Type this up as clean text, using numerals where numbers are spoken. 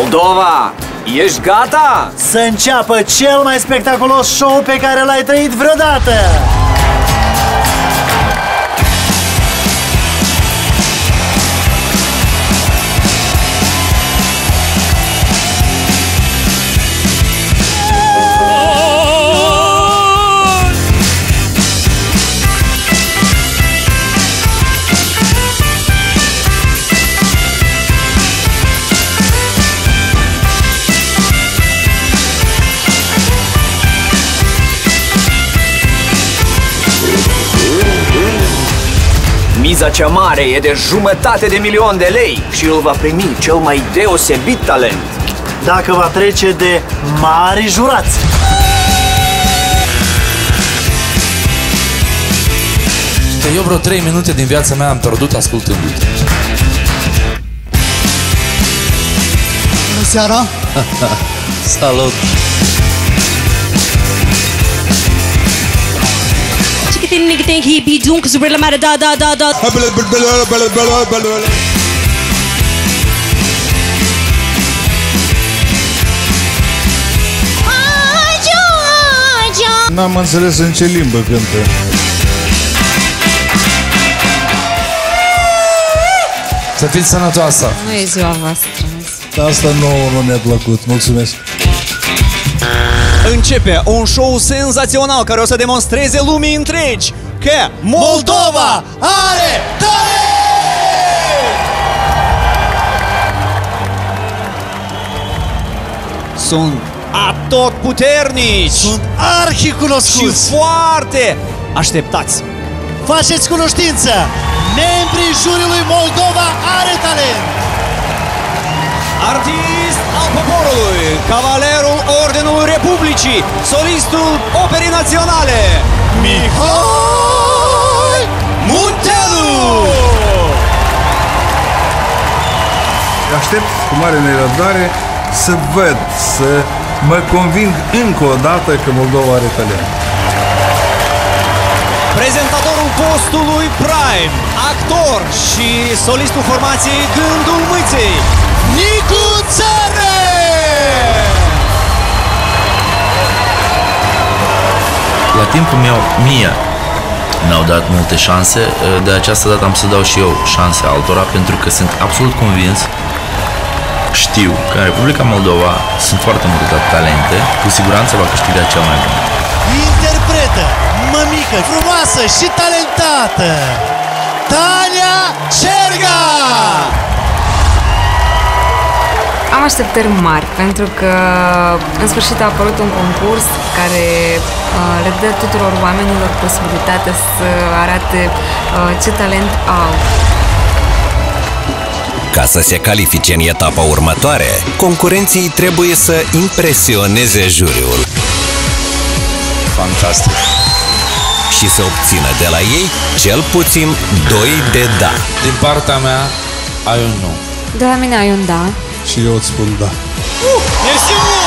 Moldova, ești gata? Să înceapă cel mai spectaculos show pe care l-ai trăit vreodată! Miza cea mare e de 500.000 de lei și îl va primi cel mai deosebit talent dacă va trece de mari jurați. Eu vreo 3 minute din viața mea am pierdut ascultându-te. Bună seara! Salut! Chicken he be doing cause really matter da. N-am înțeles în ce limbă cântă. Să fiți sănătoasă! Nu e ziua voastră. Asta nu ne-a plăcut, mulțumesc. Începe un show senzațional care o să demonstreze lumii întregi că Moldova are talent! Sunt atotputernici! Sunt arhicunoscuți! Și foarte așteptați! Faceți cunoștință! Membrii juriului Moldova are talent! Artist al poporului, cavalerul Ordinului Republicii, solistul Operei Naționale, Mihai Muntelu! Aștept cu mare nerăbdare să văd, să mă conving încă o dată că Moldova are talent. Prezentatorul postului Prime, actor și solistul formației Gândul Mâței, Nicu Țare! La timpul meu, mie mi-au dat multe șanse, de această dată am să dau și eu șanse altora, pentru că sunt absolut convins, știu că în Republica Moldova sunt foarte multe talente, cu siguranță va câștiga cel mai bun. Interpretă, mămică, frumoasă și talentată, Tania Cerga! Am așteptări mari, pentru că în sfârșit a apărut un concurs care le dă tuturor oamenilor posibilitatea să arate ce talent au. Ca să se califice în etapa următoare, concurenții trebuie să impresioneze juriul. Fantastic! Și să obțină de la ei cel puțin 2 de da. Din partea mea, ai un nu. De la mine ai un da. Și eu îți spun da. Mersi!